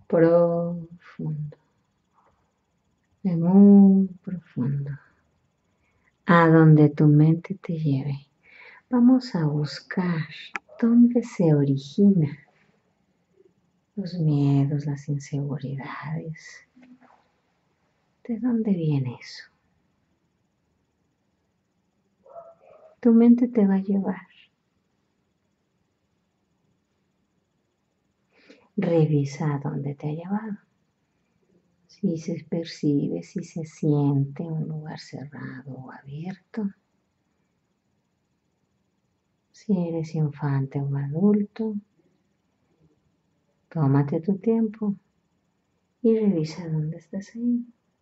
profundo, de muy profundo, a donde tu mente te lleve. Vamos a buscar dónde se originan los miedos, las inseguridades. ¿De dónde viene eso? Tu mente te va a llevar. Revisa dónde te ha llevado. Si se percibe, si se siente un lugar cerrado o abierto. Si eres infante o adulto, tómate tu tiempo y revisa dónde estás ahí.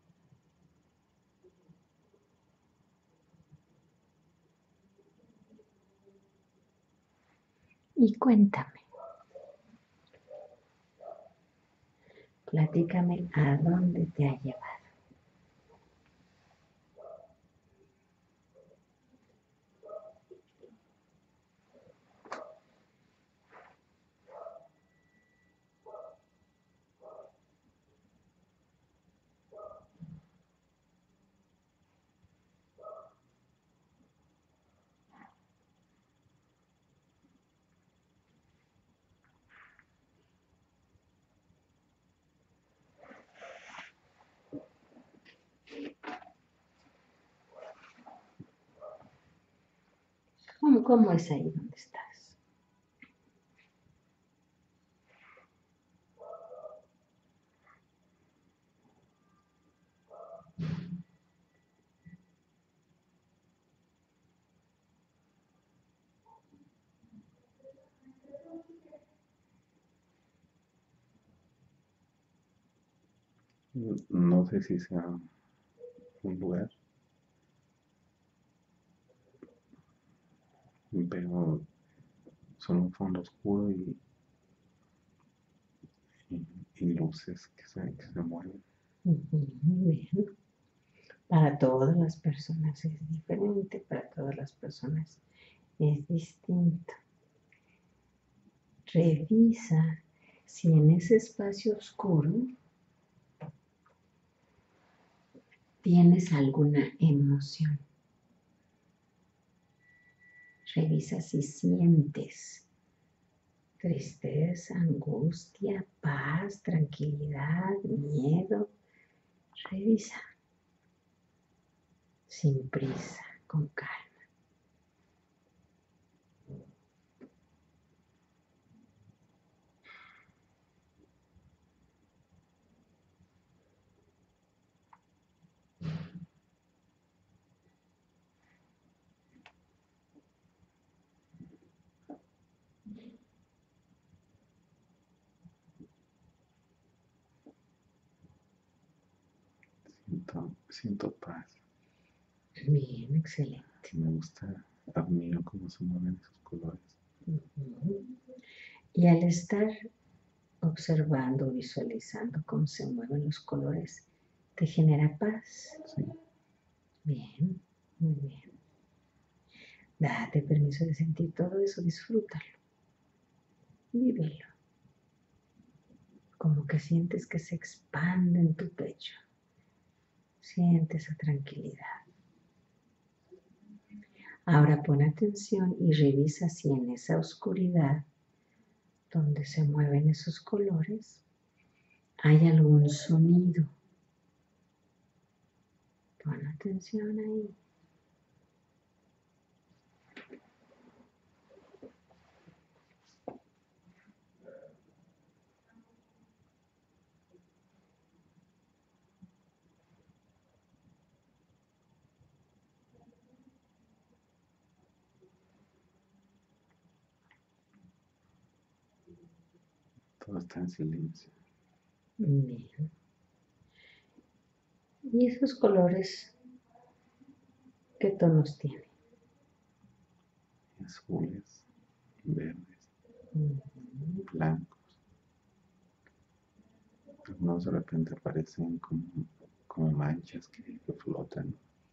Y cuéntame, platícame a dónde te ha llevado. ¿Cómo es ahí donde estás? No sé si sea un lugar, pero solo un fondo oscuro y luces que se mueven. Bien. Para todas las personas es diferente, para todas las personas es distinto. Revisa si en ese espacio oscuro tienes alguna emoción. Revisa si sientes tristeza, angustia, paz, tranquilidad, miedo. Revisa sin prisa, con calma. Siento paz. Bien, excelente. Me gusta, admiro cómo se mueven esos colores. Y al estar observando, visualizando cómo se mueven los colores, ¿te genera paz? Sí. Bien, muy bien. Date permiso de sentir todo eso, disfrútalo, vívelo. Como que sientes que se expande en tu pecho. Siente esa tranquilidad. Ahora pon atención y revisa si en esa oscuridad donde se mueven esos colores hay algún sonido. Pon atención ahí. Todo está en silencio. Bien. ¿Y esos colores qué tonos tienen? Azules, verdes, Mm, blancos. Algunos de repente aparecen como manchas que flotan.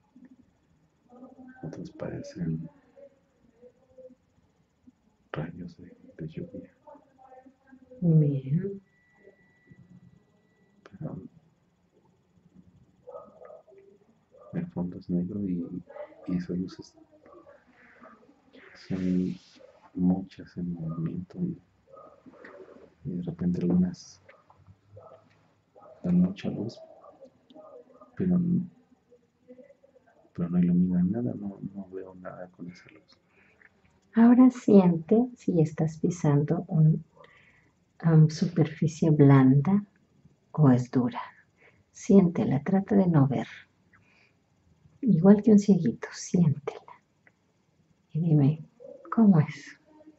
Otros parecen rayos de lluvia. Bien. es negro y esas luces son muchas en movimiento y de repente algunas dan mucha luz, pero, pero no iluminan nada, no veo nada con esa luz. Ahora siente si estás pisando una superficie blanda o es dura. Siéntela, trata de no ver. Igual que un cieguito, siéntela. Y dime, ¿cómo es?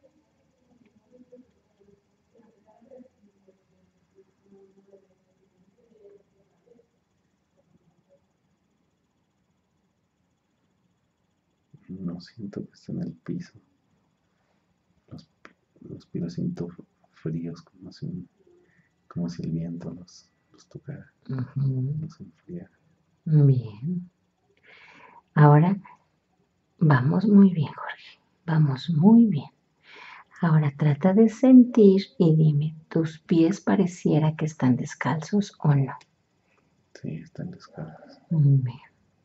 No siento que está en el piso. Los, los pies los siento fríos, como si el viento los tocara, los enfriara. Bien. Ahora vamos muy bien, Jorge. Vamos muy bien. Ahora trata de sentir y dime, ¿tus pies pareciera que están descalzos o no? Sí, están descalzos. Bien.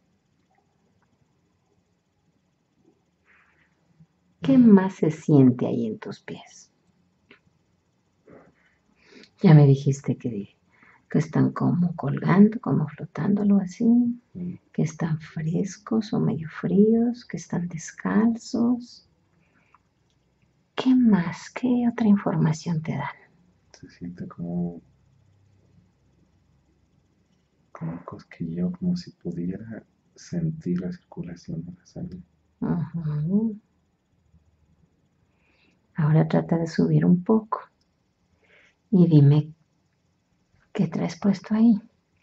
¿Qué más se siente ahí en tus pies? Ya me dijiste que están como colgando, como flotando, algo así, que están frescos o medio fríos, que están descalzos. ¿Qué más? ¿Qué otra información te dan? Se siente como un cosquilleo, como si pudiera sentir la circulación de la sangre. Ujú. Ahora trata de subir un poco y dime qué traes puesto ahí.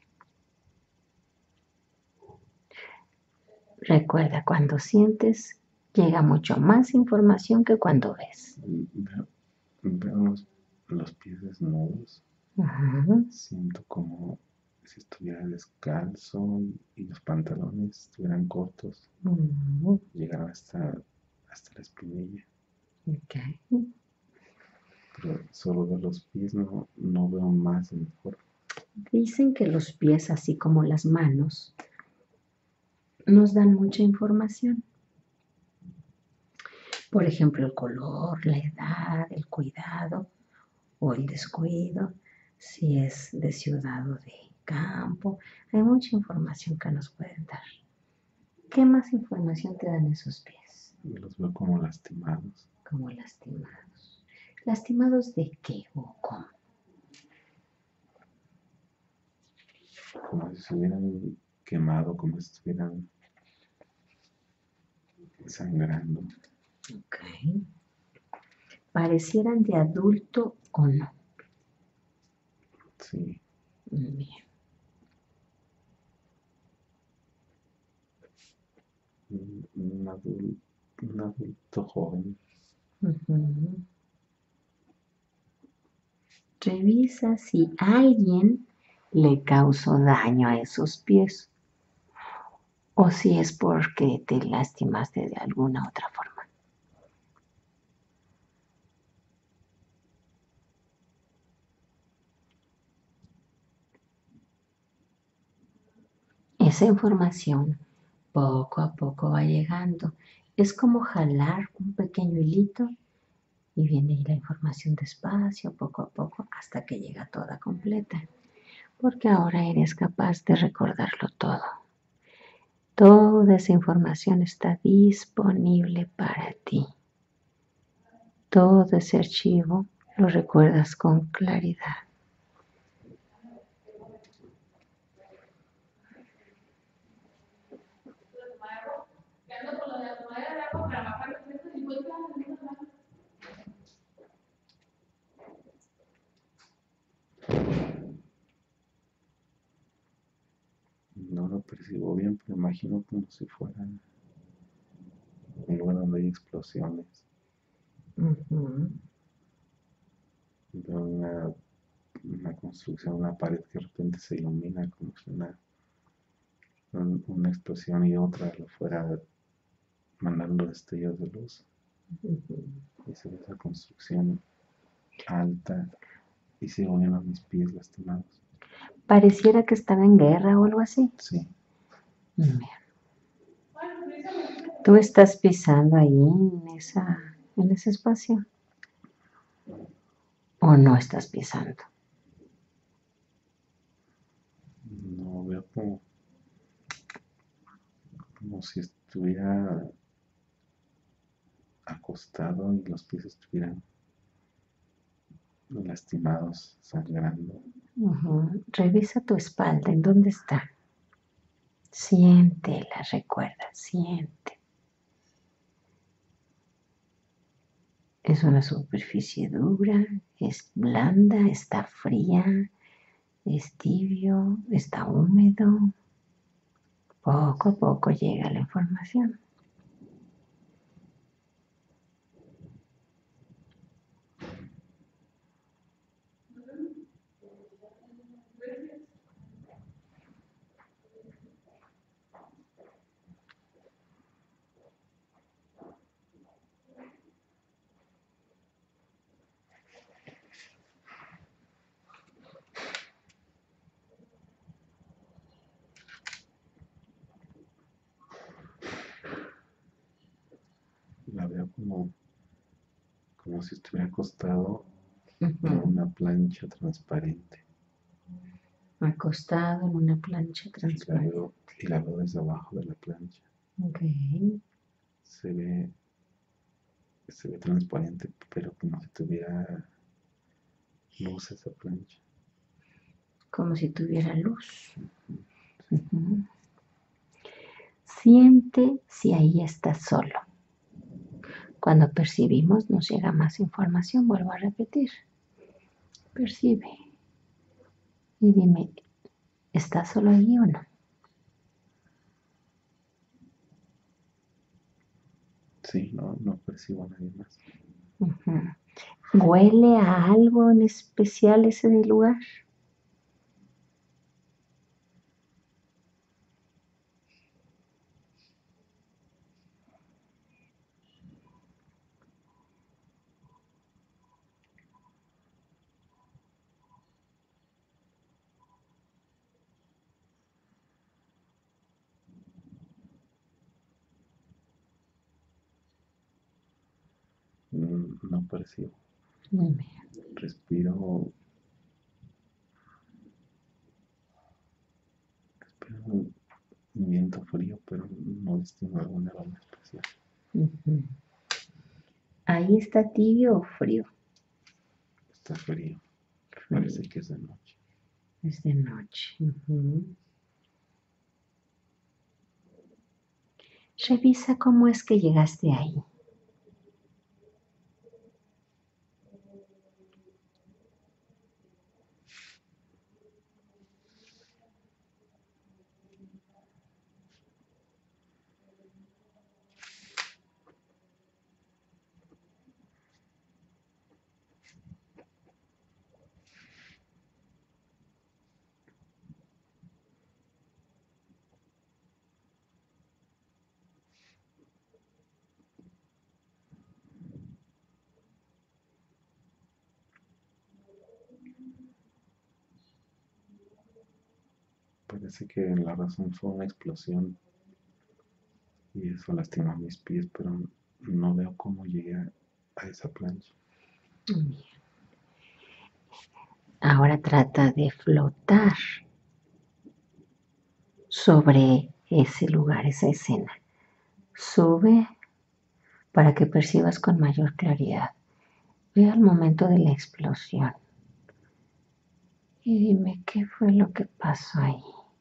Recuerda, cuando sientes, llega mucho más información que cuando ves. Veo los pies desnudos. Ujú. Siento como si estuviera descalzo y los pantalones estuvieran cortos. Ujú. Llegaran hasta la espinilla. Okay. Pero solo de los pies no veo más en mi cuerpo. Dicen que los pies, así como las manos, nos dan mucha información. Por ejemplo, el color, la edad, el cuidado o el descuido, si es de ciudad o de campo. Hay mucha información que nos pueden dar. ¿Qué más información te dan esos pies? Los veo como lastimados. Como lastimados. ¿Lastimados de qué o cómo? Como si se hubieran quemado, como si estuvieran sangrando. Ok. ¿Parecieran de adulto o no? Sí, Bien. un adulto joven. Ujú. Revisa si alguien le causó daño a esos pies o si es porque te lastimaste de alguna otra forma. Esa información poco a poco va llegando. Es como jalar un pequeño hilito y viene la información despacio, poco a poco, hasta que llega toda completa. Porque ahora eres capaz de recordarlo todo. Toda esa información está disponible para ti. Todo ese archivo lo recuerdas con claridad. No lo percibo bien, pero imagino como si fuera un lugar donde hay explosiones. Ujú. Veo una construcción, una pared que de repente se ilumina como si una explosión y otra lo fuera mandando destellos de luz. Y se ve esa construcción alta y sigo viendo mis pies lastimados. Pareciera que estaba en guerra o algo así. Sí, Bien. ¿Tú estás pisando ahí en ese espacio? ¿O no estás pisando? No veo como si estuviera acostado y los pies estuvieran lastimados, sangrando. Revisa tu espalda, ¿en dónde está? Siéntela, recuerda, siente. Es una superficie dura, es blanda, está fría, es tibio, está húmedo. Poco a poco llega la información. La veo como si estuviera acostado en una plancha transparente. Acostado en una plancha transparente. Y la veo desde abajo de la plancha. Okay. Se ve transparente, pero como si tuviera luz esa plancha. Como si tuviera luz. Siente si ahí estás solo. Cuando percibimos nos llega más información, vuelvo a repetir. Percibe y dime, ¿estás solo allí o no? Sí, no percibo a nadie más. ¿Huele a algo en especial ese lugar? No percibo. Dime. Respiro un viento frío, pero no distingo algún aroma especial. ¿Ahí está tibio o frío? Está frío. Parece que es de noche. Es de noche. Revisa cómo es que llegaste ahí. Parece que la razón fue una explosión y eso lastima mis pies, pero no veo cómo llegué a esa plancha. Bien. Ahora trata de flotar sobre ese lugar, esa escena. Sube para que percibas con mayor claridad. Ve al momento de la explosión y dime qué fue lo que pasó ahí.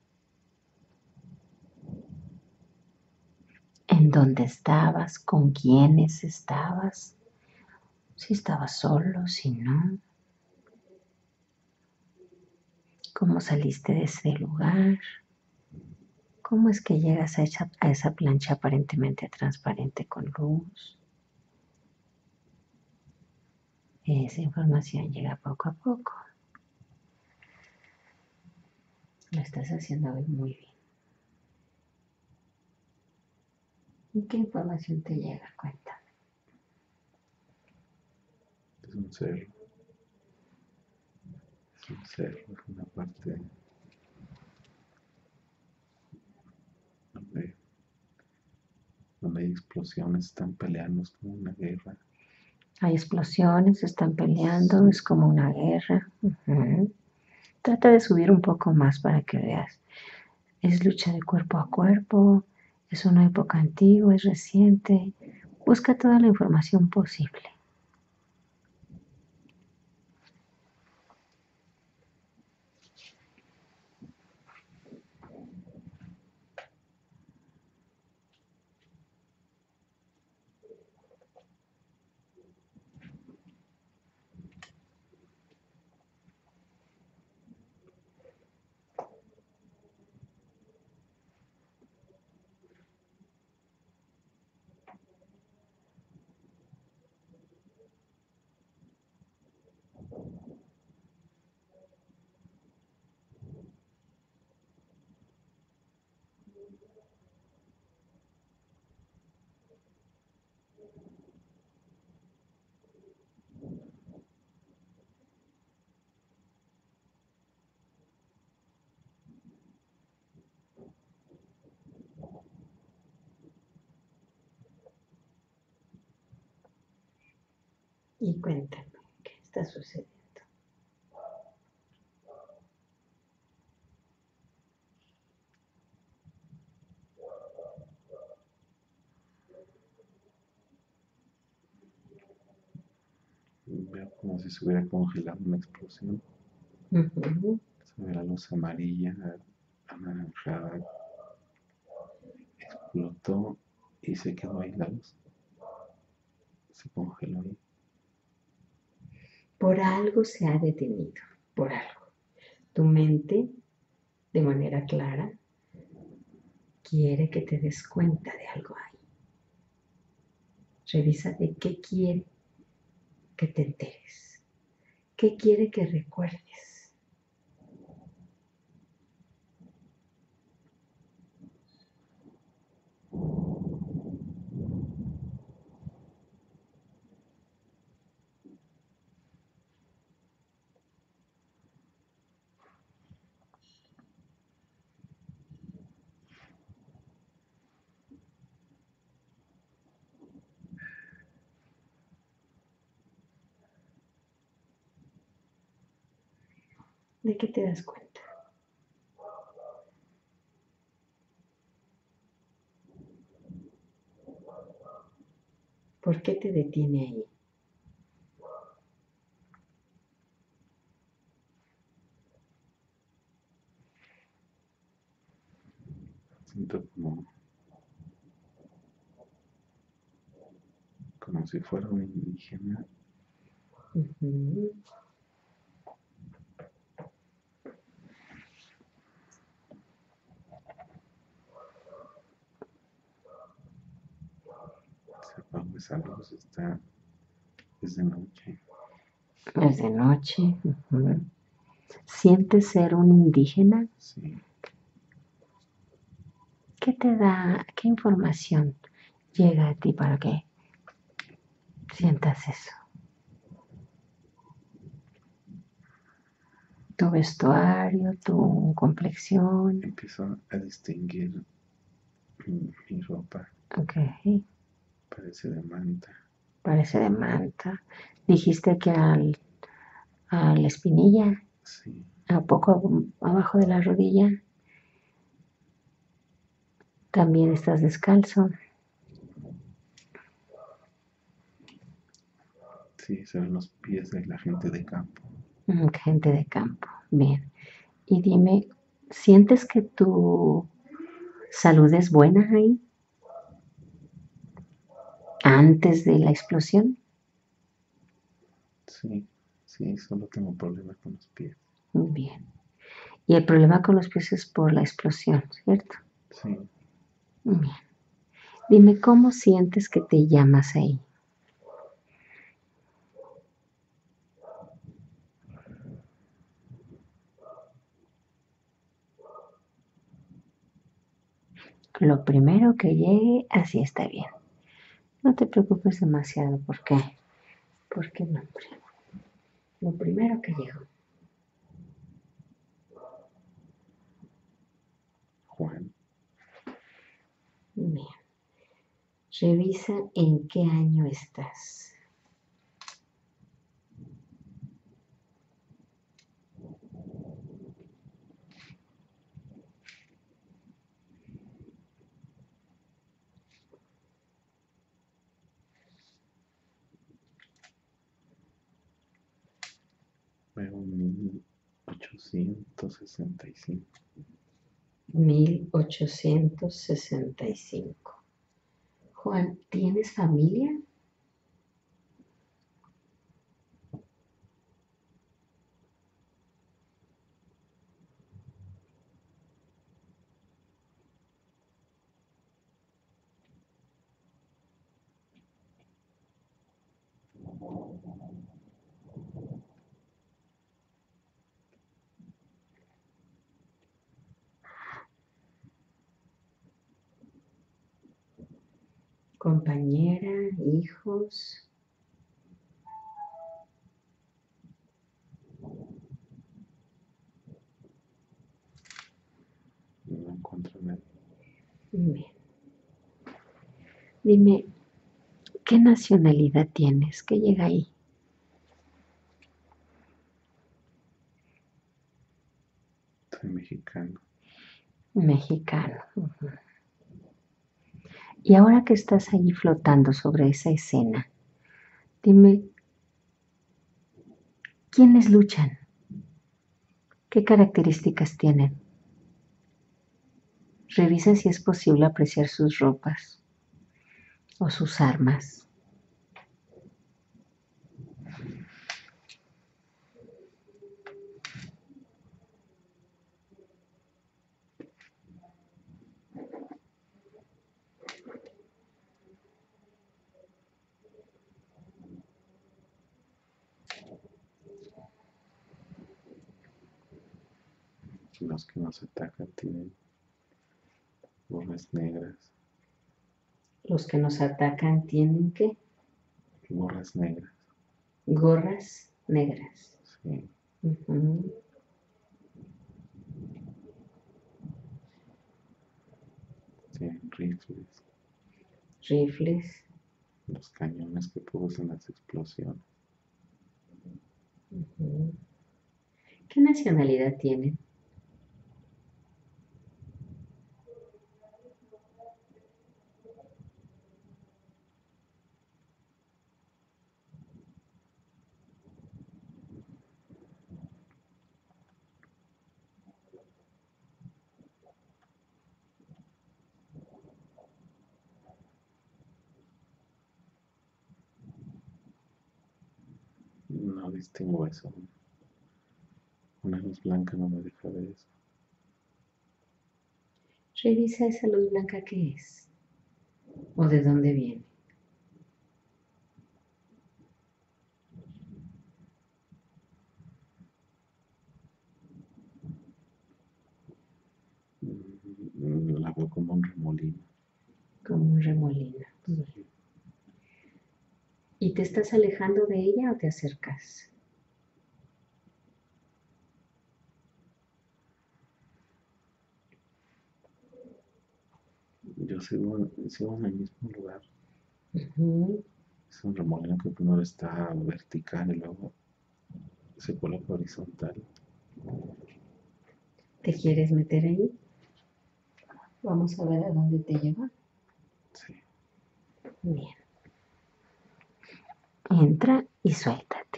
¿En dónde estabas? ¿Con quiénes estabas? Si estabas solo, si no. ¿Cómo saliste de ese lugar? ¿Cómo es que llegas a esa plancha aparentemente transparente con luz? Esa información llega poco a poco. Lo estás haciendo hoy muy bien. ¿Y qué información te llega? Cuéntame. Es un cerro. Es un cerro, es una parte donde cuando hay explosiones, están peleando, es como una guerra. Hay explosiones, están peleando, Sí. es como una guerra. Trata de subir un poco más para que veas. Es lucha de cuerpo a cuerpo, es una época antigua, es reciente. Busca toda la información posible. Y cuéntame, ¿qué está sucediendo? Veo como si se hubiera congelado una explosión. Se ve la luz amarilla, anaranjada, explotó y se quedó ahí la luz. Se congeló ahí. Por algo se ha detenido, por algo. Tu mente, de manera clara, quiere que te des cuenta de algo ahí. Revisa de qué quiere que te enteres, qué quiere que recuerdes. ¿De qué te das cuenta? ¿Por qué te detiene ahí? Siento como si fuera un indígena. Se apagó esa luz, es de noche. Es de noche. ¿Sientes ser un indígena? Sí. ¿Qué te da, qué información llega a ti para que sientas eso? Tu vestuario, tu complexión. Empiezo a distinguir mi ropa. Ok, Parece de manta. parece de manta. Dijiste que a la espinilla, Sí. a poco abajo de la rodilla, también estás descalzo. Sí, se ven los pies de la gente de campo. Gente de campo. Bien. Y dime, ¿sientes que tu salud es buena ahí antes de la explosión? Sí, sí, solo tengo problemas con los pies. Bien. Y el problema con los pies es por la explosión, ¿cierto? Sí. Bien. Dime, ¿cómo sientes que te llamas ahí? Lo primero que llegue, así está bien. No te preocupes demasiado, ¿por qué? Porque no, lo primero que llegó. Juan. Bien. Revisa en qué año estás. Veo 1865. 1865. Juan, ¿tienes familia? Compañera, hijos. No encuentro nadie. Bien. Dime, ¿qué nacionalidad tienes? ¿Qué llega ahí? Soy mexicano. Mexicano. Ujú. Y ahora que estás allí flotando sobre esa escena, dime, ¿quiénes luchan? ¿Qué características tienen? Revisa si es posible apreciar sus ropas o sus armas. Los que nos atacan tienen gorras negras. Los que nos atacan tienen ¿qué? Gorras negras. Gorras negras. Sí. Ujú. Tienen rifles. Rifles. Los cañones que producen las explosiones. Ujú. ¿Qué nacionalidad tienen? No distingo eso. Una luz blanca no me deja ver eso. Revisa esa luz blanca qué es o de dónde viene. La veo como un remolino. Como un remolino. Sí. ¿Y te estás alejando de ella o te acercas? Yo sigo en el mismo lugar. Ujú. Es un remolino que primero está vertical y luego se coloca horizontal. ¿Te quieres meter ahí? Vamos a ver a dónde te lleva. Sí. Bien. Entra y suéltate.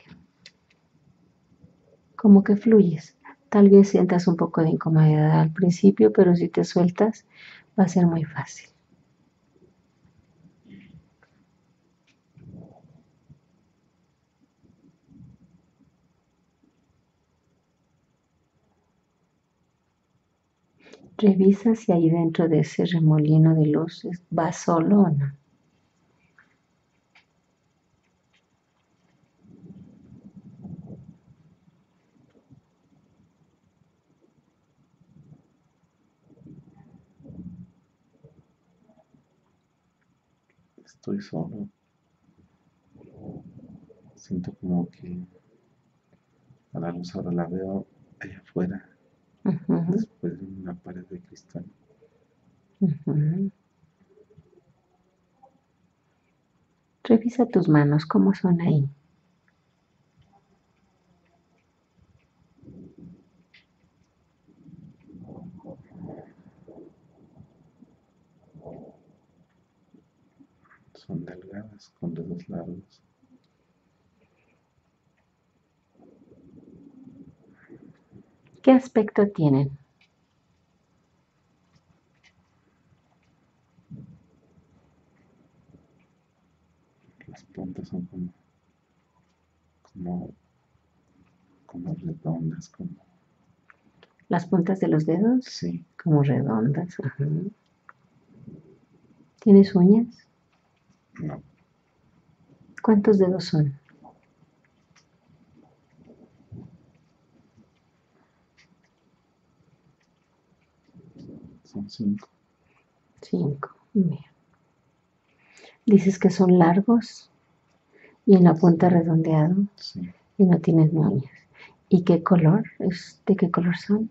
Como que fluyes. Tal vez sientas un poco de incomodidad al principio, pero si te sueltas va a ser muy fácil. Revisa si ahí dentro de ese remolino de luces va solo o no. Estoy solo. Siento como que a la luz ahora la veo allá afuera, Ujú, después de una pared de cristal. ujú. Revisa tus manos, ¿cómo son ahí? Son delgadas, con dedos largos. ¿Qué aspecto tienen? Las puntas son como redondas, como... ¿Las puntas de los dedos? Sí. Como redondas. Ajá. ¿Tienes uñas? No. ¿Cuántos dedos son? Son 5. 5. Bien. Dices que son largos y en la punta redondeado. Sí. Y no tienes uñas. ¿Y qué color? ¿De qué color son?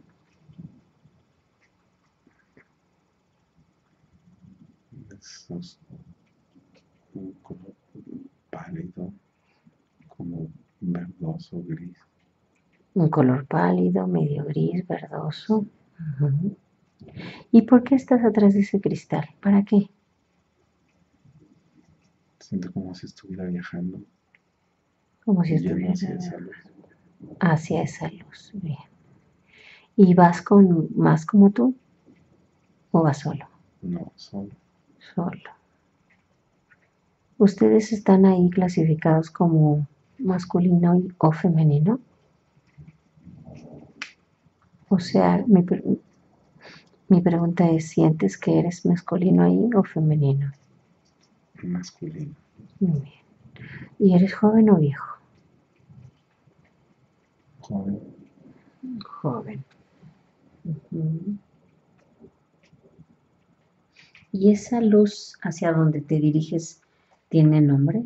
Es un color pálido, como verdoso, gris. Un color pálido, medio gris, verdoso. Ajá. ¿Y por qué estás atrás de ese cristal? ¿Para qué? Siento como si estuviera viajando. Como si Yendo hacia estuviera esa luz. hacia esa luz. Bien. ¿Y vas con más como tú? ¿O vas solo? No, solo. Solo. ¿Ustedes están ahí clasificados como masculino o femenino? O sea, mi pregunta es, ¿sientes que eres masculino ahí o femenino? Masculino. Muy bien. ¿Y eres joven o viejo? Joven. Joven. Ujú. ¿Y esa luz hacia donde te diriges tiene nombre?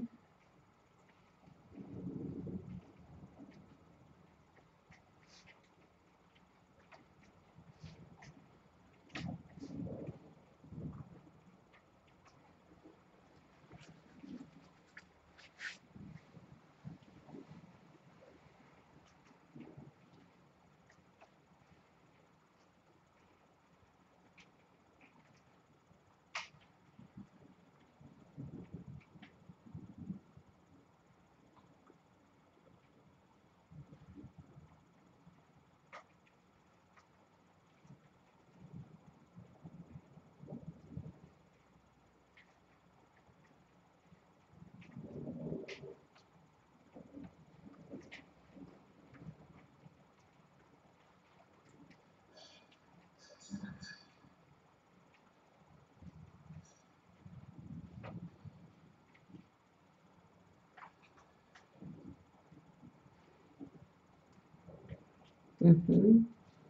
Ujú.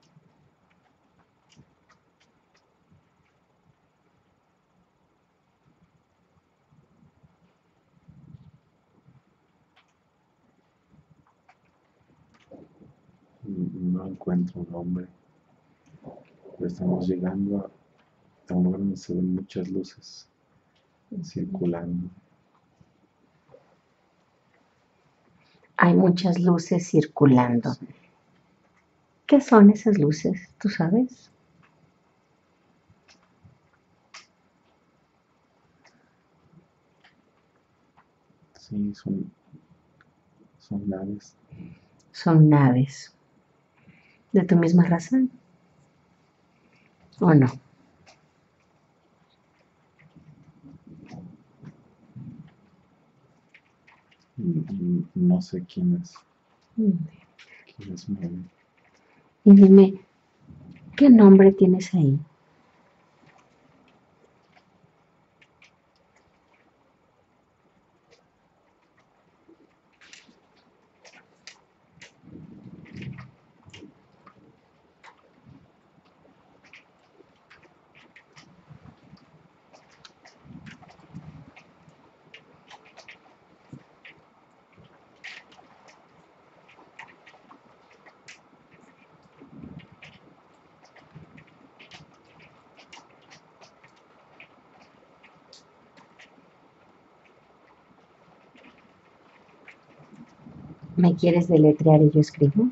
No encuentro un nombre. Pero estamos llegando a un lugar donde se ven muchas luces circulando. Hay muchas luces circulando. Sí. ¿Qué son esas luces? ¿Tú sabes? Sí, son naves. Son naves. ¿De tu misma raza? ¿O no? No sé quiénes Mm. mueven. Y dime, ¿qué nombre tienes ahí? ¿Me quieres deletrear y yo escribo?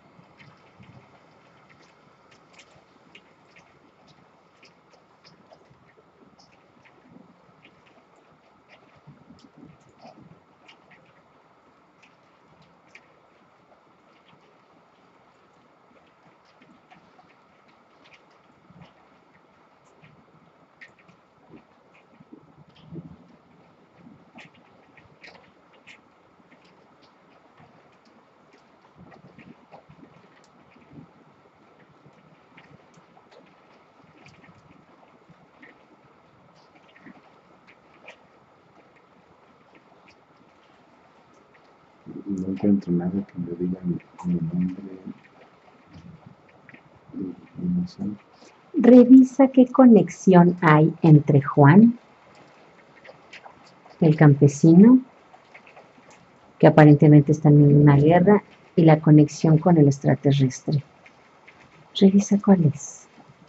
No encuentro nada que me diga mi nombre, no sé. Revisa qué conexión hay entre Juan, el campesino, que aparentemente están en una guerra, y la conexión con el extraterrestre. Revisa cuál es.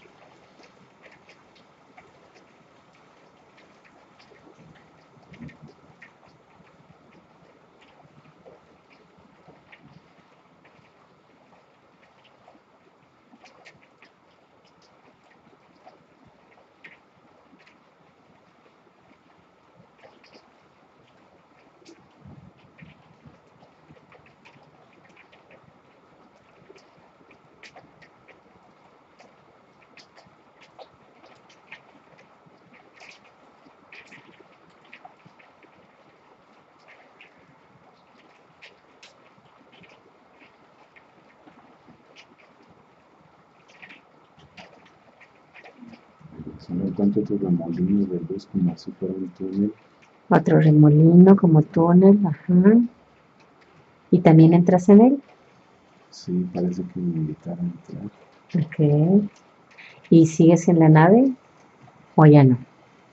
Si no encuentro otro remolino de luz como si fuera un túnel. Otro remolino como túnel, ajá. ¿Y también entras en él? Sí, parece que me invitaron a entrar. Ok. ¿Y sigues en la nave o ya no?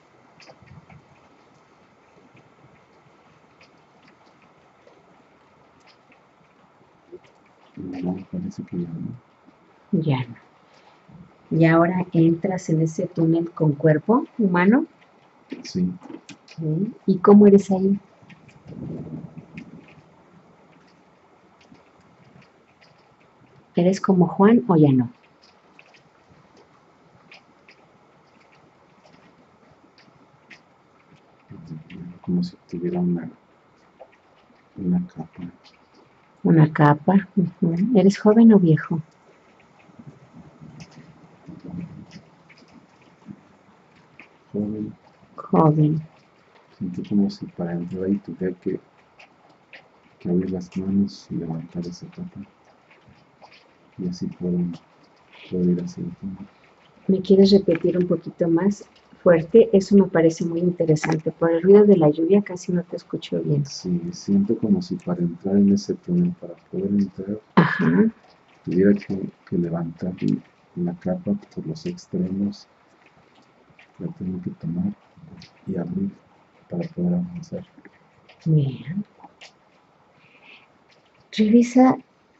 No, parece que ya no. Ya no. ¿Y ahora entras en ese túnel con cuerpo humano? Sí. Sí. ¿Y cómo eres ahí? ¿Eres como Juan o ya no? Como si tuviera una capa. Una capa. Ujú. ¿Eres joven o viejo? Joven. Joven. Siento como si para entrar ahí tuviera que abrir las manos y levantar esa capa. Y así puedo ir hacia el túnel. ¿Me quieres repetir un poquito más fuerte? Eso me parece muy interesante. Por el ruido de la lluvia casi no te escucho bien. Sí, siento como si para entrar en ese túnel, para poder entrar, Ajá. tuviera que levantar la capa por los extremos, la tengo que tomar y abrir para poder avanzar. Bien. Revisa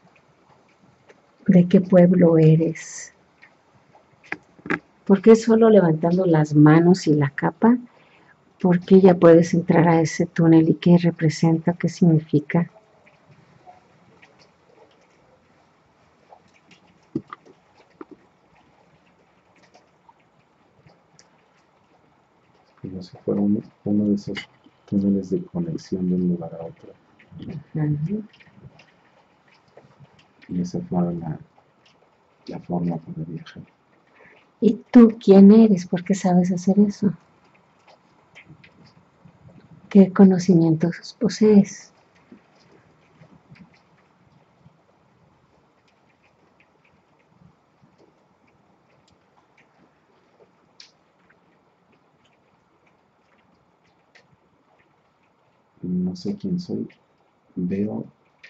de qué pueblo eres. ¿Por qué solo levantando las manos y la capa? ¿Por qué ya puedes entrar a ese túnel y qué representa, qué significa? Como si fuera uno de esos túneles de conexión de un lugar a otro. Uh-huh. Y esa fue la forma para viajar. ¿Y tú quién eres? ¿Por qué sabes hacer eso? ¿Qué conocimientos posees? No sé quién soy. Veo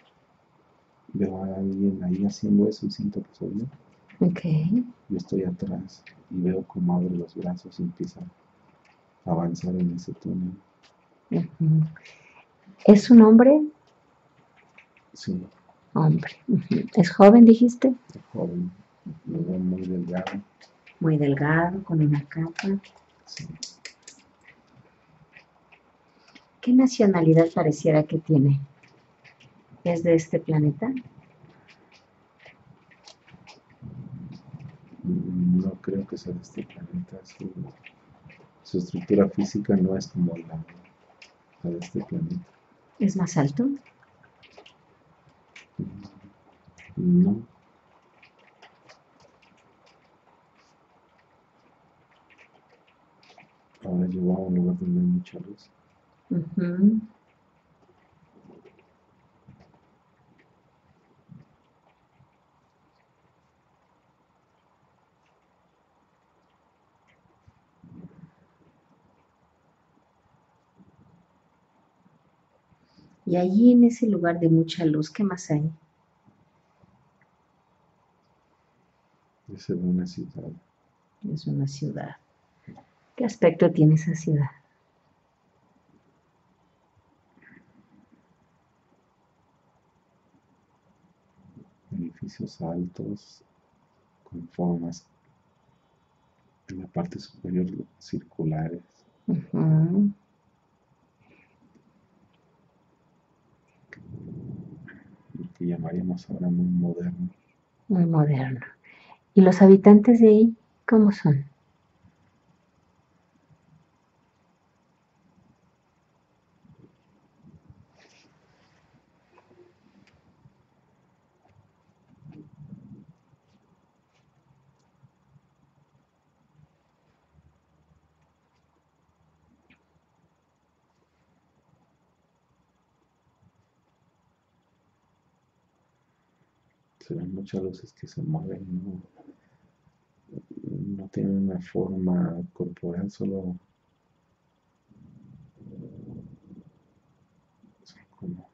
a alguien ahí haciendo eso y siento que soy yo. Okay. Yo estoy atrás y veo cómo abre los brazos y empieza a avanzar en ese túnel. Uh-huh. ¿Es un hombre? Sí. Hombre. Uh-huh. ¿Es joven, dijiste? Es joven, lo veo muy delgado. Muy delgado, con una capa. Sí. ¿Qué nacionalidad pareciera que tiene? ¿Es de este planeta? No creo que sea de este planeta. Su estructura física no es como la de este planeta. ¿Es más alto? No. Ahora llegó a un lugar donde hay mucha luz. Ujú. Y allí en ese lugar de mucha luz, ¿qué más hay? Es de una ciudad. Es una ciudad. ¿Qué aspecto tiene esa ciudad? Edificios altos con formas en la parte superior circulares. Ujú. Lo que llamaríamos ahora muy moderno. Muy moderno. ¿Y los habitantes de ahí cómo son? Se ven muchas luces que se mueven, no tienen una forma corporal, solo son como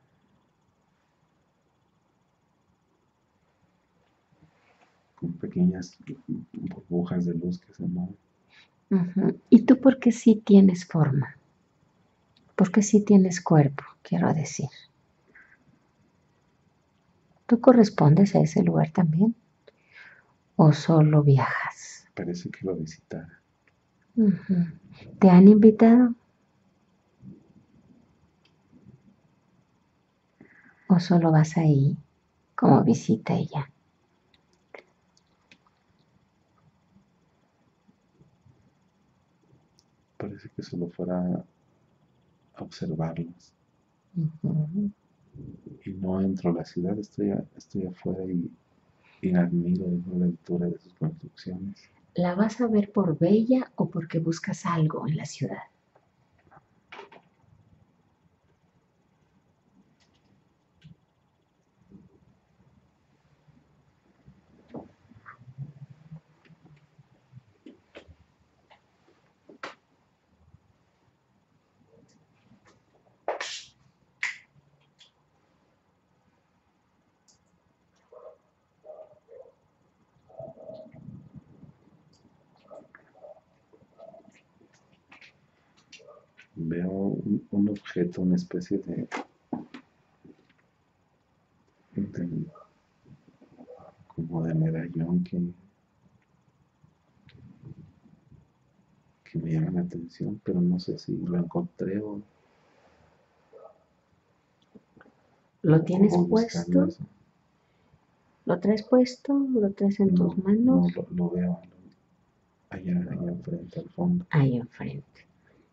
con pequeñas burbujas de luz que se mueven. Ujú. ¿Y tú por qué sí tienes forma? ¿Por qué sí tienes cuerpo, quiero decir? ¿Tú correspondes a ese lugar también? ¿O solo viajas? Parece que lo visitara. Ujú. ¿Te han invitado? ¿O solo vas ahí como visita y ya? Parece que solo fuera a observarlos. Ujú. Y no entro a la ciudad, estoy afuera y admiro desde la altura de sus construcciones. ¿La vas a ver por bella o porque buscas algo en la ciudad? Veo un objeto, una especie de como de medallón que me llama la atención, pero no sé si lo encontré ¿Lo o tienes voy buscando puesto? eso. ¿Lo traes puesto? ¿Lo traes en tus No manos? lo veo allá enfrente al fondo. Ahí enfrente.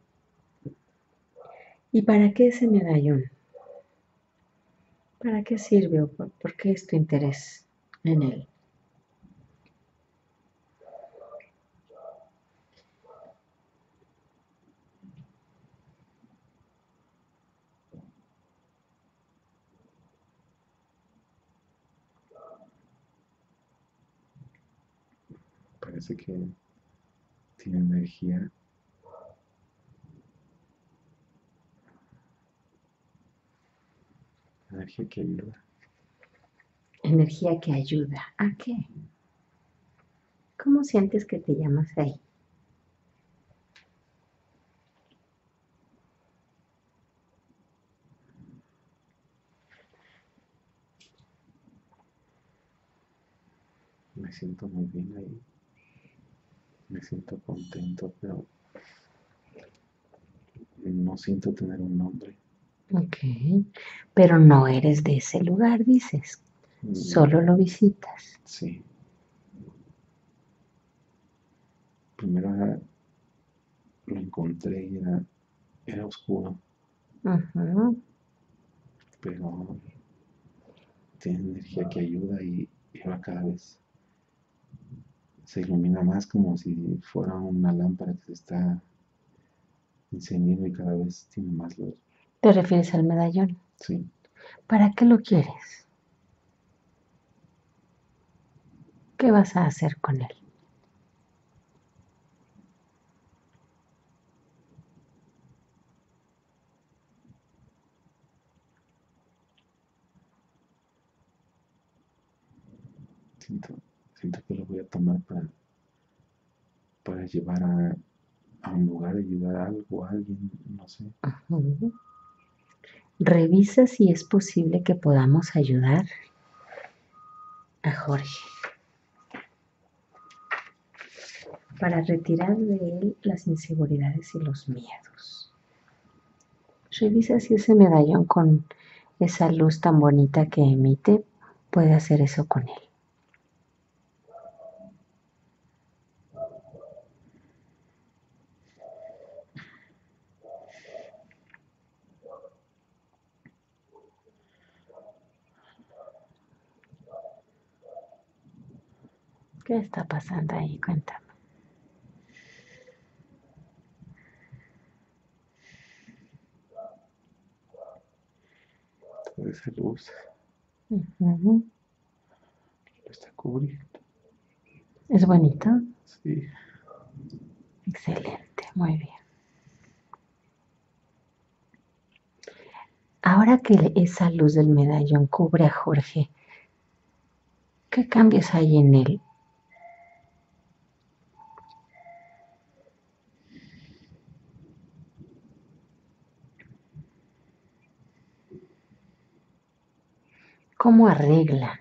¿Y para qué ese medallón? ¿Para qué sirve o por qué es tu interés en él? Parece que tiene energía que ayuda. Energía que ayuda. ¿A qué? ¿Cómo sientes que te llamas ahí? Me siento muy bien ahí, me siento contento, pero no siento tener un nombre. Ok. Pero no eres de ese lugar, dices. Solo lo visitas. Sí. Primero lo encontré y era oscuro, Ujú. pero tiene energía que ayuda y ahora cada vez se ilumina más como si fuera una lámpara que se está encendiendo y cada vez tiene más luz. ¿Te refieres al medallón? Sí. ¿Para qué lo quieres? ¿Qué vas a hacer con él? Siento, siento que lo voy a tomar para llevar a un lugar, ayudar a algo, a alguien, no sé. Ujú. Revisa si es posible que podamos ayudar a Jorge para retirar de él las inseguridades y los miedos. Revisa si ese medallón con esa luz tan bonita que emite puede hacer eso con él. ¿Qué está pasando ahí? Cuéntame. Toda esa luz Ujú. lo está cubriendo. ¿Es bonito? Sí. Excelente, muy bien. Ahora que esa luz del medallón cubre a Jorge, ¿qué cambios hay en él? ¿Cómo arregla?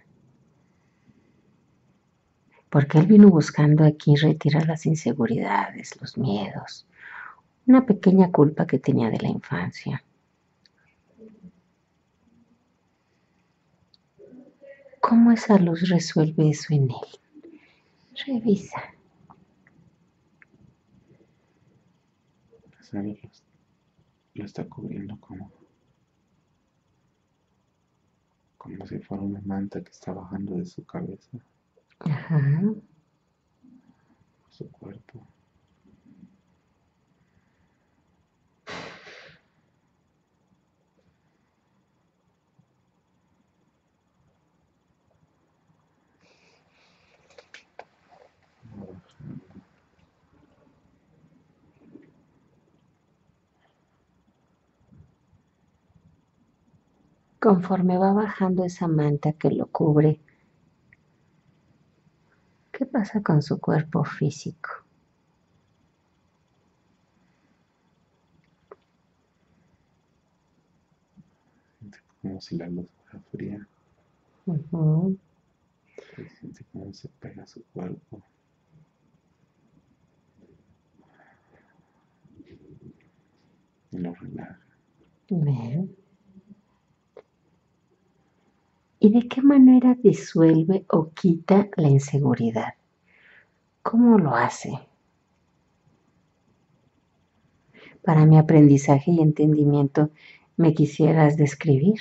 Porque él vino buscando aquí retirar las inseguridades, los miedos, una pequeña culpa que tenía de la infancia. ¿Cómo esa luz resuelve eso en él? Revisa. Esa luz lo está cubriendo como si fuera una manta que está bajando de su cabeza, Ajá. su cuerpo. Conforme va bajando esa manta que lo cubre, ¿qué pasa con su cuerpo físico? Siente como si la luz fuera fría. Ujú. Y siente como se pega a su cuerpo. Y lo relaja. Bien. ¿Y de qué manera disuelve o quita la inseguridad? ¿Cómo lo hace? Para mi aprendizaje y entendimiento, ¿me quisieras describir?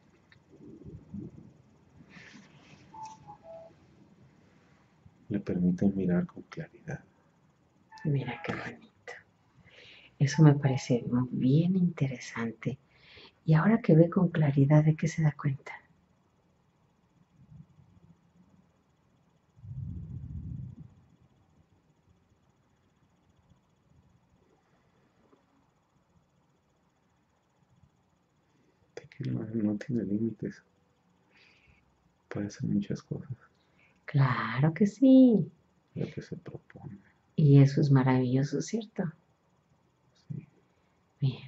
Le permite mirar con claridad. Mira qué bonito. Eso me parece bien interesante. Y ahora que ve con claridad, ¿de qué se da cuenta? De que no tiene límites. Puede hacer muchas cosas. Claro que sí. Lo que se propone. Y eso es maravilloso, ¿cierto? Sí. Bien.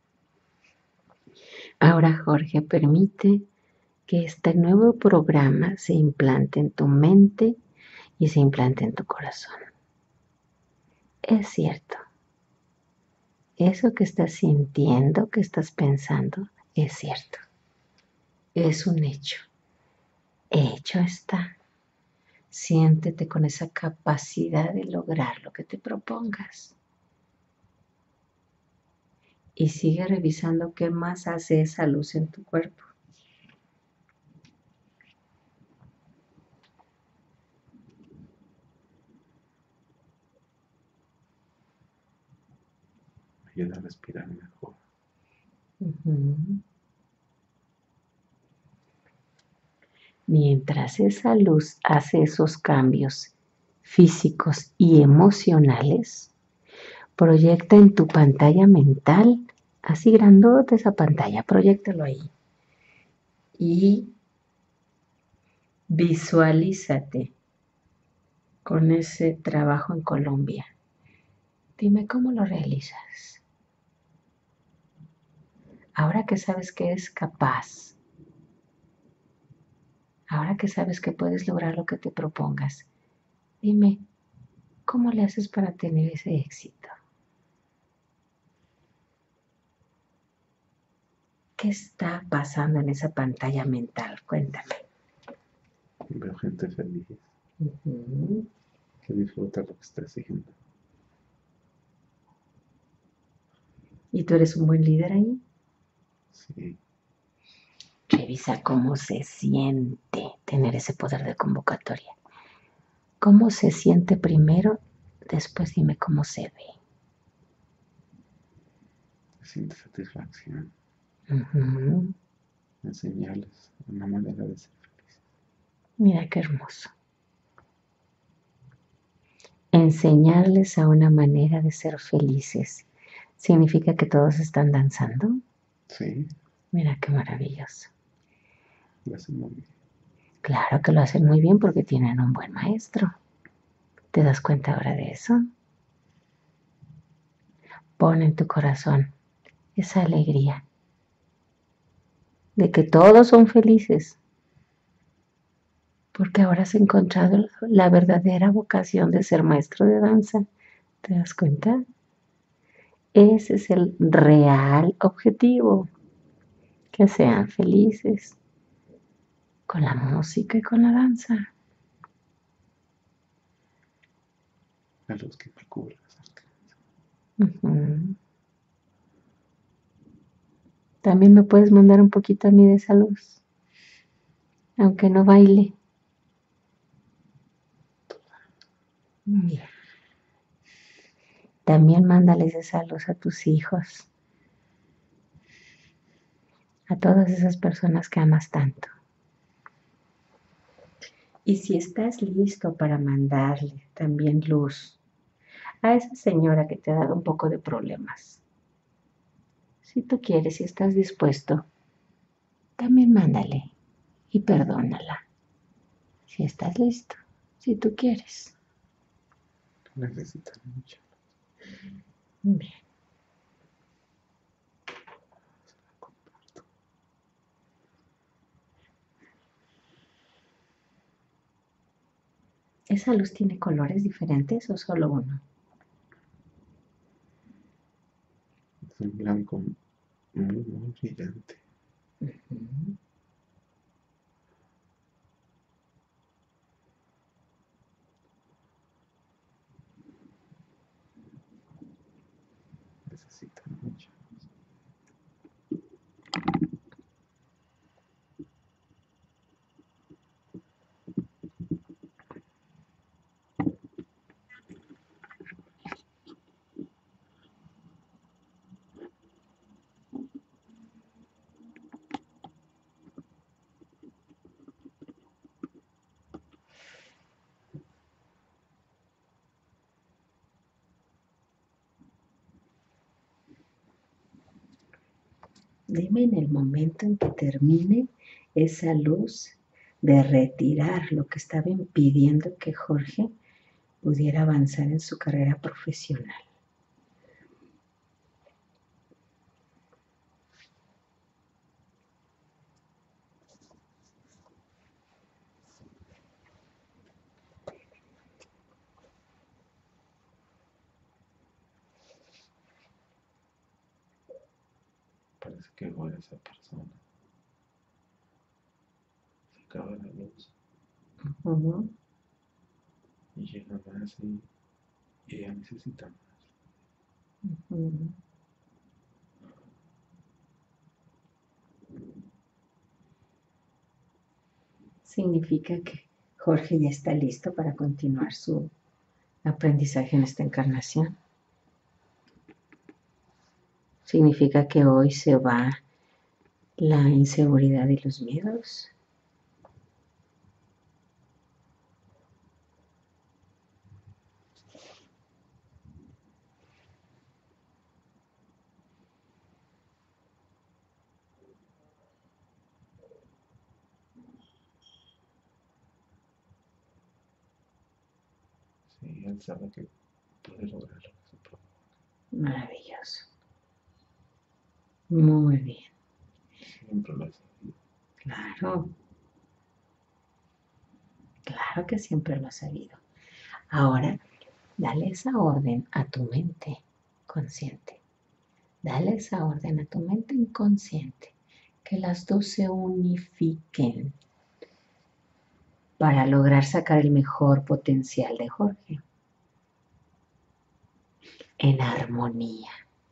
Ahora, Jorge, permite que este nuevo programa se implante en tu mente y se implante en tu corazón. Es cierto, eso que estás sintiendo, que estás pensando, Es cierto, es un hecho. Hecho está. Siéntete con esa capacidad de lograr lo que te propongas. Y sigue revisando qué más hace esa luz en tu cuerpo. Me ayuda a respirar mejor. Mientras esa luz hace esos cambios físicos y emocionales, proyecta en tu pantalla mental, así grandota esa pantalla, proyéctalo ahí. Y visualízate con ese trabajo en Colombia. Dime cómo lo realizas. Ahora que sabes que eres capaz, ahora que sabes que puedes lograr lo que te propongas, dime, ¿cómo le haces para tener ese éxito? ¿Qué está pasando en esa pantalla mental? Cuéntame. Veo gente feliz que disfruta lo que está haciendo. ¿Y tú eres un buen líder ahí? Sí, Revisa cómo se siente tener ese poder de convocatoria. ¿Cómo se siente primero? Después dime cómo se ve. siente satisfacción. Ujú. Enseñarles una manera de ser feliz. Mira qué hermoso. Enseñarles a una manera de ser felices. ¿Significa que todos están danzando? Sí, Mira qué maravilloso. lo hacen muy bien. Claro que lo hacen muy bien porque tienen un buen maestro. ¿Te das cuenta ahora de eso? Pon en tu corazón esa alegría de que todos son felices, porque ahora has encontrado la verdadera vocación de ser maestro de danza. ¿Te das cuenta? Ese es el real objetivo, que sean felices con la música y con la danza. La luz que cubre las arcas. Ujú. También me puedes mandar un poquito a mí de esa luz, aunque no baile. Bien. También mándales esa luz a tus hijos, a todas esas personas que amas tanto. Y si estás listo para mandarle también luz a esa señora que te ha dado un poco de problemas, si tú quieres, si estás dispuesto, también mándale y perdónala. Si estás listo, si tú quieres. Necesitan mucho. Bien. Comparto. ¿Esa luz tiene colores diferentes o solo uno? Es un blanco muy, muy brillante. Ujú. Necesitan mucho. Dime en el momento en que termine esa luz de retirar lo que estaba impidiendo que Jorge pudiera avanzar en su carrera profesional. Parece que fuera esa persona. Se acaba la luz y llega más y ella necesita más. Significa que Jorge ya está listo para continuar su aprendizaje en esta encarnación. Significa que hoy se va la inseguridad y los miedos. Sí, él sabe que puede lograr lo que se provoca. Maravilloso. Muy bien. Siempre lo ha sabido. Claro. Claro que siempre lo ha sabido. Ahora, dale esa orden a tu mente consciente. Dale esa orden a tu mente inconsciente. Que las dos se unifiquen para lograr sacar el mejor potencial de Jorge. En armonía.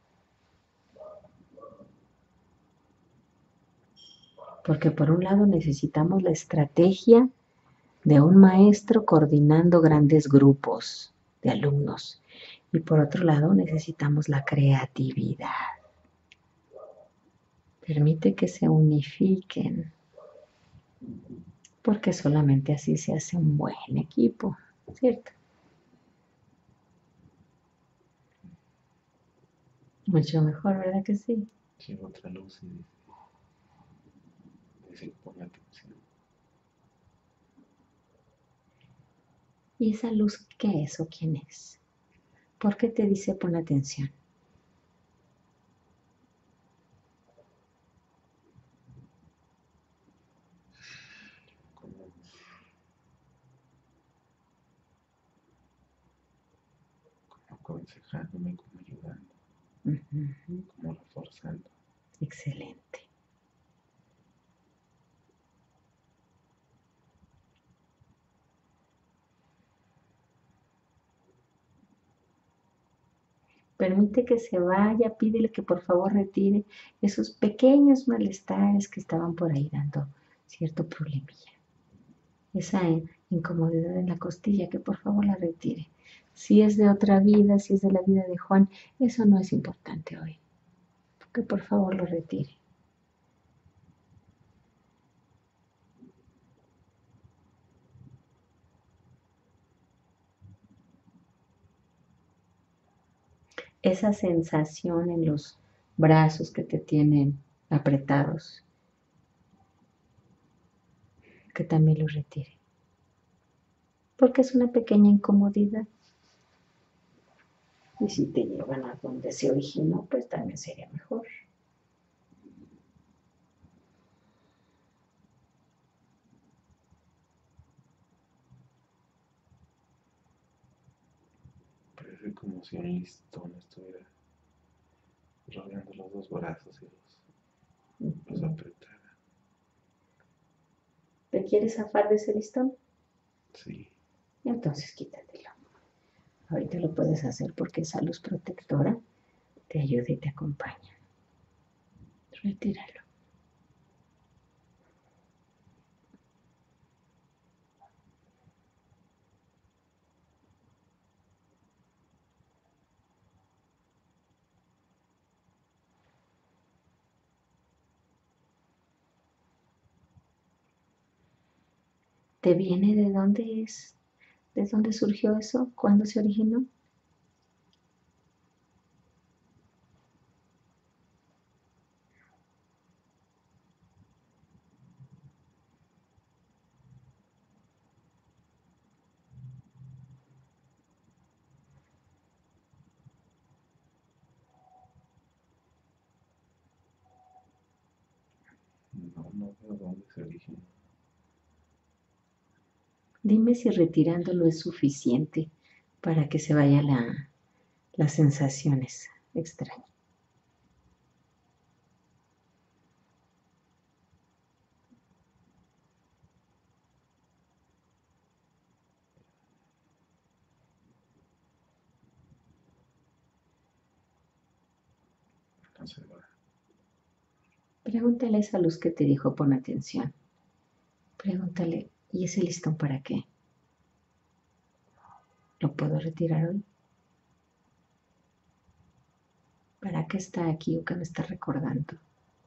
Porque por un lado necesitamos la estrategia de un maestro coordinando grandes grupos de alumnos. Y por otro lado necesitamos la creatividad. Permite que se unifiquen. Porque solamente así se hace un buen equipo, ¿cierto? Mucho mejor, ¿verdad que sí? Llega otra luz y dice, pon atención. ¿Y esa luz qué es o quién es? ¿Por qué te dice pon atención? Como aconsejándome, como ayudando, como reforzando. Excelente. Permite que se vaya, pídele que por favor retire esos pequeños malestares que estaban por ahí dando cierto problemilla. Esa incomodidad en la costilla, que por favor la retire. Si es de otra vida, si es de la vida de Juan, eso no es importante hoy. Que por favor lo retire. Esa sensación en los brazos que te tienen apretados, que también lo retire. Porque es una pequeña incomodidad. Y si te llevan a donde se originó, pues también sería mejor. Parece como si un listón estuviera rodeando los dos brazos y los apretara. ¿Te quieres zafar de ese listón? Sí. Entonces quítatelo. Ahorita lo puedes hacer porque esa luz protectora te ayuda y te acompaña. Retíralo. ¿Te viene de dónde es? ¿De dónde surgió eso? ¿Cuándo se originó? No veo dónde se originó. Dime si retirándolo es suficiente para que se vaya las sensaciones extrañas. conservar. Pregúntale a esa luz que te dijo pon atención. Pregúntale, ¿y ese listón para qué? ¿Lo puedo retirar hoy? ¿Para qué está aquí o qué me está recordando?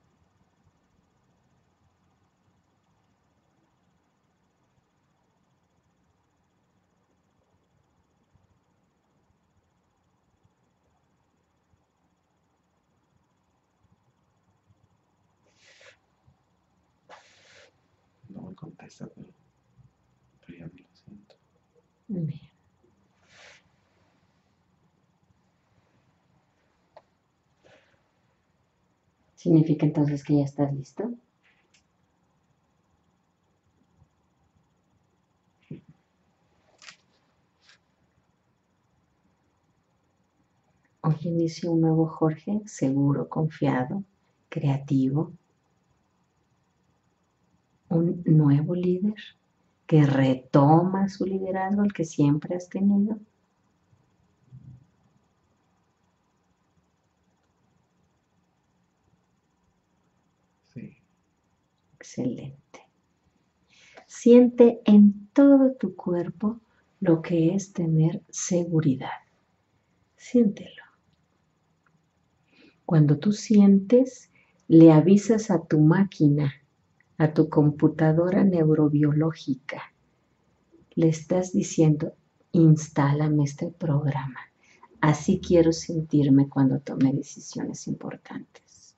No me contesta, pero ya me lo siento. Bien. ¿Significa entonces que ya estás listo? Hoy inicia un nuevo Jorge, seguro, confiado, creativo, un nuevo líder que retoma su liderazgo, el que siempre has tenido. Sí. Excelente. Siente en todo tu cuerpo lo que es tener seguridad. Siéntelo. Cuando tú sientes, le avisas a tu máquina, a tu computadora neurobiológica, le estás diciendo, instálame este programa. Así quiero sentirme cuando tome decisiones importantes.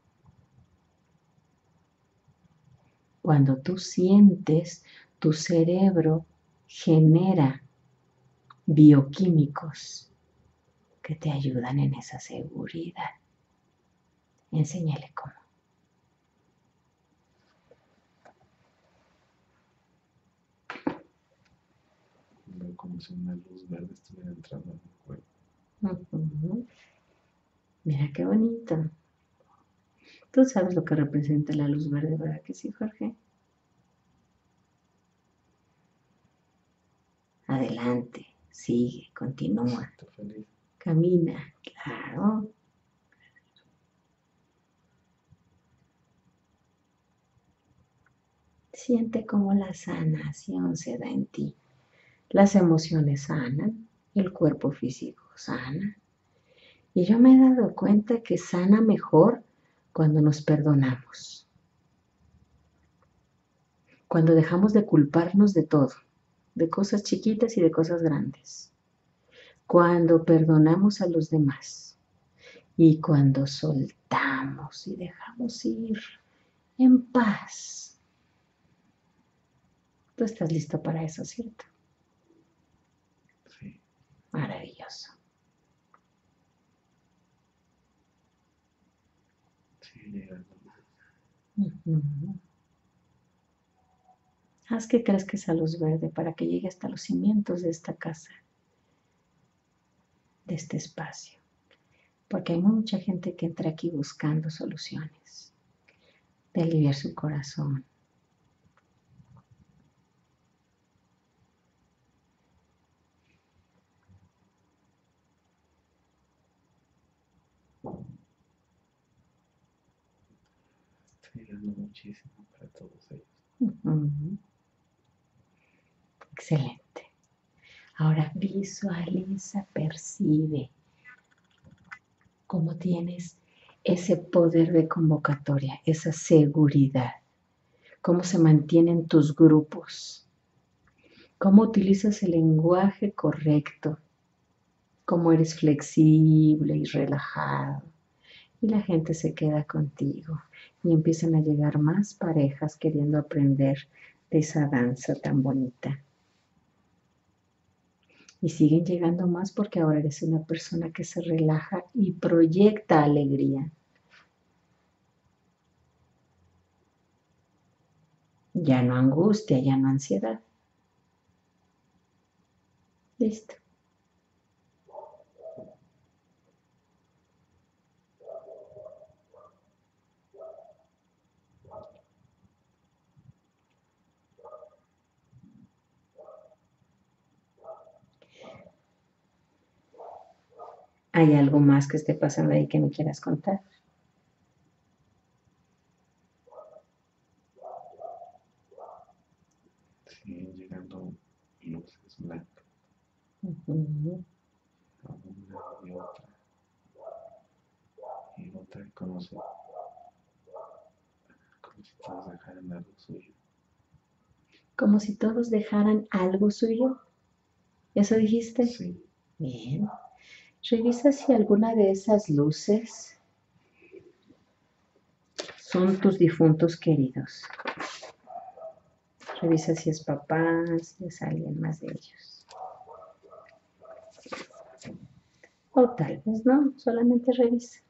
Cuando tú sientes, tu cerebro genera bioquímicos que te ayudan en esa seguridad. Enséñale cómo. Veo como si una luz verde estuviera entrando en mi cuerpo. Mira qué bonito. Tú sabes lo que representa la luz verde, ¿verdad que sí, Jorge? Adelante, sigue, continúa, Estoy feliz. camina, claro. Siente cómo la sanación se da en ti. Las emociones sanan, el cuerpo físico sana. Y yo me he dado cuenta que sana mejor cuando nos perdonamos. Cuando dejamos de culparnos de todo, de cosas chiquitas y de cosas grandes. Cuando perdonamos a los demás. Y cuando soltamos y dejamos ir en paz. Tú estás listo para eso, ¿cierto? Sí. Maravilloso. Sigue llegando. Haz que crezca esa luz verde para que llegue hasta los cimientos de esta casa, de este espacio. Porque hay mucha gente que entra aquí buscando soluciones, de aliviar su corazón. Estoy llegando muchísimo para todos ellos. Excelente. Ahora visualiza, percibe cómo tienes ese poder de convocatoria, esa seguridad, cómo se mantienen tus grupos, cómo utilizas el lenguaje correcto, cómo eres flexible y relajado. Y la gente se queda contigo y empiezan a llegar más parejas queriendo aprender de esa danza tan bonita. Y siguen llegando más porque ahora eres una persona que se relaja y proyecta alegría. Ya no angustia, ya no ansiedad. Listo. ¿Hay algo más que esté pasando ahí que me quieras contar? Ujú. a una y otra, como si todos dejaran algo suyo. Como si todos dejaran algo suyo. ¿Eso dijiste? Sí, Bien. Revisa si alguna de esas luces son tus difuntos queridos. Revisa si es papá, si es alguien más de ellos. O tal vez no, solamente revisa.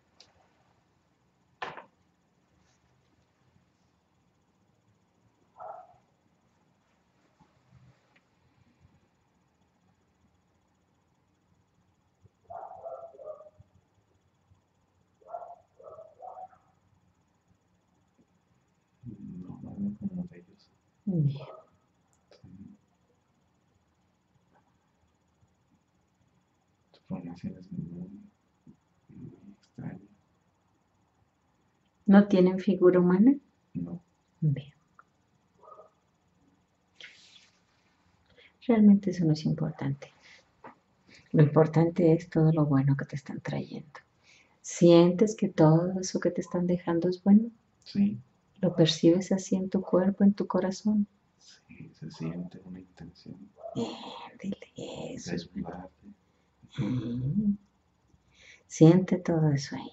no, no hablo como de ellos. Bien. Su formación es muy extraña. ¿No tienen figura humana? No, Bien. Realmente eso no es importante. Lo importante es todo lo bueno que te están trayendo. ¿Sientes que todo eso que te están dejando es bueno? sí, ¿Lo percibes así en tu cuerpo, en tu corazón? sí, se siente una intención Bien, dile, de eso es bueno. ayudarte. Siente todo eso ahí.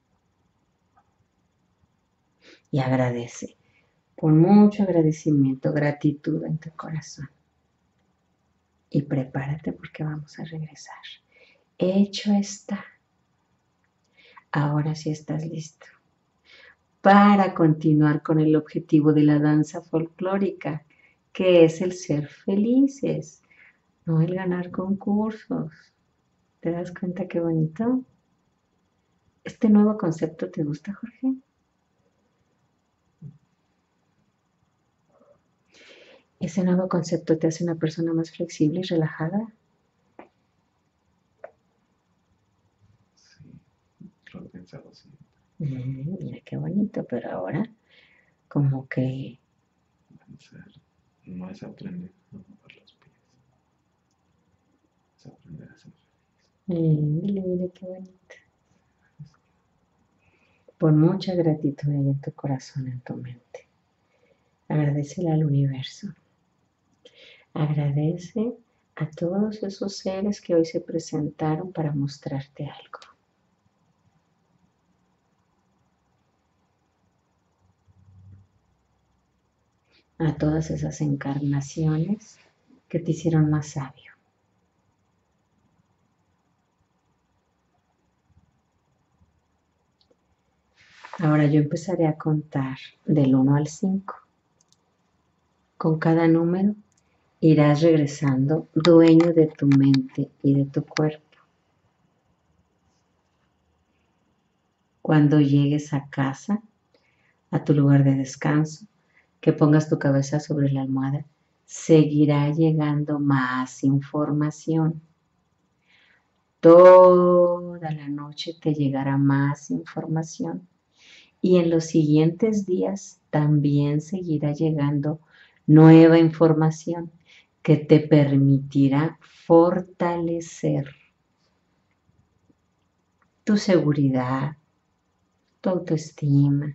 Y agradece. Pon mucho agradecimiento, gratitud en tu corazón. Y prepárate porque vamos a regresar. Hecho está. Ahora sí estás listo para continuar con el objetivo de la danza folclórica, que es el ser felices, no el ganar concursos. ¿Te das cuenta qué bonito? ¿Este nuevo concepto te gusta, Jorge? ¿Ese nuevo concepto te hace una persona más flexible y relajada? Sí, lo he pensado siempre. Mira qué bonito, pero ahora como que Danzar no es aprender a mover los pies, es aprender a ser mira qué bonito. Pon mucha gratitud ahí en tu corazón, en tu mente. Agradecele al universo. Agradece a todos esos seres que hoy se presentaron para mostrarte algo. A todas esas encarnaciones que te hicieron más sabio. Ahora yo empezaré a contar del 1 al 5. Con cada número irás regresando dueño de tu mente y de tu cuerpo. Cuando llegues a casa, a tu lugar de descanso, que pongas tu cabeza sobre la almohada, seguirá llegando más información. Toda la noche te llegará más información y en los siguientes días también seguirá llegando nueva información que te permitirá fortalecer tu seguridad, tu autoestima,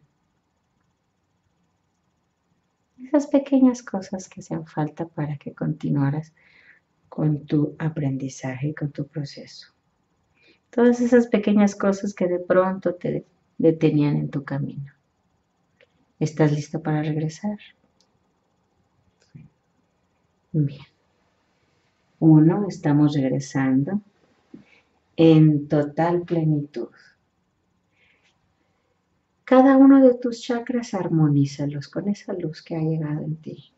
esas pequeñas cosas que hacen falta para que continuaras con tu aprendizaje y con tu proceso. Todas esas pequeñas cosas que de pronto te detenían en tu camino. ¿Estás listo para regresar? Sí. Bien. 1, estamos regresando en total plenitud. Cada uno de tus chakras armonízalos con esa luz que ha llegado en ti.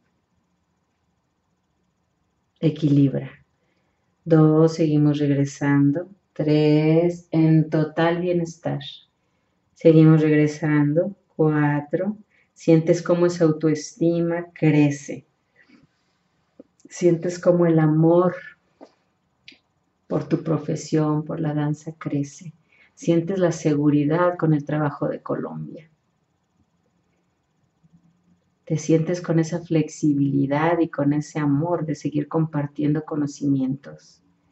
Equilibra. 2, seguimos regresando. 3, en total bienestar. Seguimos regresando. 4, sientes cómo esa autoestima crece. Sientes cómo el amor por tu profesión, por la danza crece. Sientes la seguridad con el trabajo de Colombia. Te sientes con esa flexibilidad y con ese amor de seguir compartiendo conocimientos.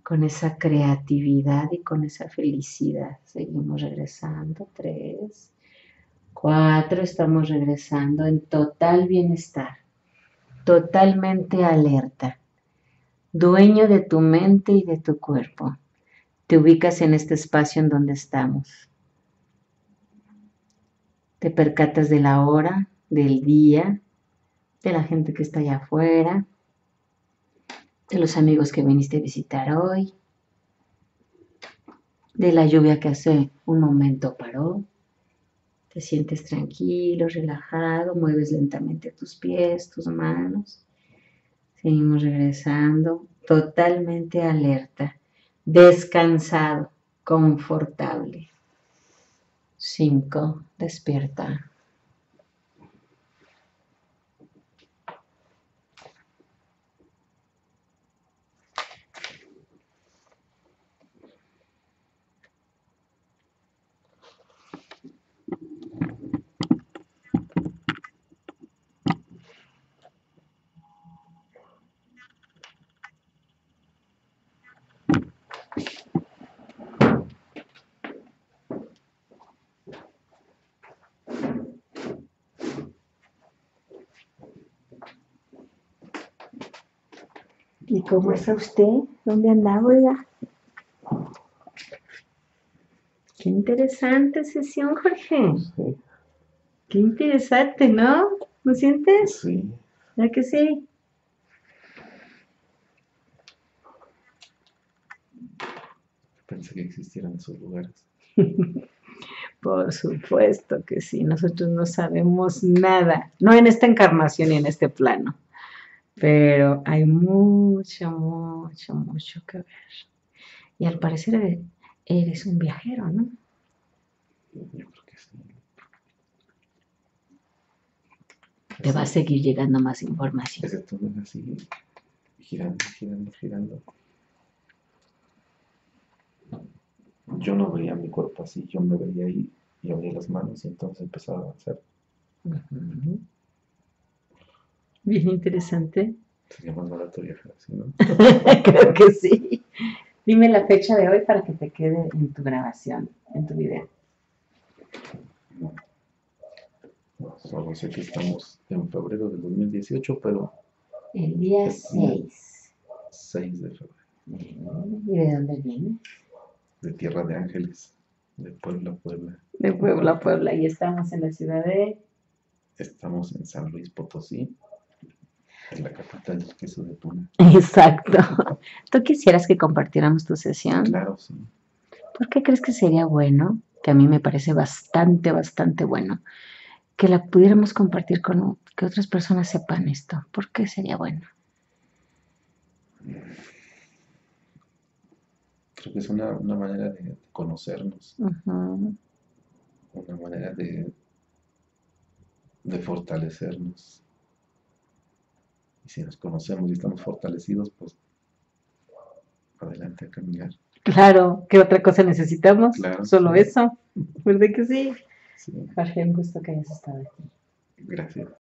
con esa creatividad y con esa felicidad. Seguimos regresando. 3, 4, estamos regresando en total bienestar, totalmente alerta, dueño de tu mente y de tu cuerpo. Te ubicas en este espacio en donde estamos. Te percatas de la hora, del día, de la gente que está allá afuera, de los amigos que viniste a visitar hoy, de la lluvia que hace un momento paró. Te sientes tranquilo, relajado, mueves lentamente tus pies, tus manos. Seguimos regresando, totalmente alerta, descansado, confortable. 5, despierta. ¿Y cómo está usted? ¿Dónde andaba, oiga? Qué interesante sesión, Jorge. Sí. Qué interesante, ¿no? ¿No sientes? Sí. ¿Verdad que sí? Pensé que existieran esos lugares. Por supuesto que sí, nosotros no sabemos nada, no en esta encarnación ni en este plano, pero hay mucho, mucho, mucho que ver. Y al parecer eres un viajero, ¿no? Yo creo que sí. Te va a seguir llegando más información. Ese túnel así, girando, girando, girando. Yo no veía mi cuerpo así, yo me veía ahí y abría las manos y entonces empezaba a avanzar. Ujú. Bien interesante. Sería más barato viajar así, ¿no? Creo que sí. Dime la fecha de hoy para que te quede en tu grabación, en tu video. No, no, solo sé que estamos en febrero del 2018, pero El día es día 6. 6 de febrero, ¿Y de dónde viene? de Tierra de Ángeles, de Puebla, Puebla. De Puebla, Puebla. Y estamos en la ciudad de... Estamos en San Luis Potosí, en la capital del queso de tuna. Exacto. ¿Tú quisieras que compartiéramos tu sesión? Claro, sí. ¿Por qué crees que sería bueno? Que a mí me parece bastante, bastante bueno. Que la pudiéramos compartir con que otras personas sepan esto. ¿Por qué sería bueno? Creo que es una manera de conocernos, Ujú. una manera de fortalecernos. Y si nos conocemos y estamos fortalecidos, pues adelante a caminar. Claro, ¿qué otra cosa necesitamos? Claro, Solo sí. eso. ¿Verdad que sí? Sí, Jorge, un gusto que hayas estado aquí. gracias.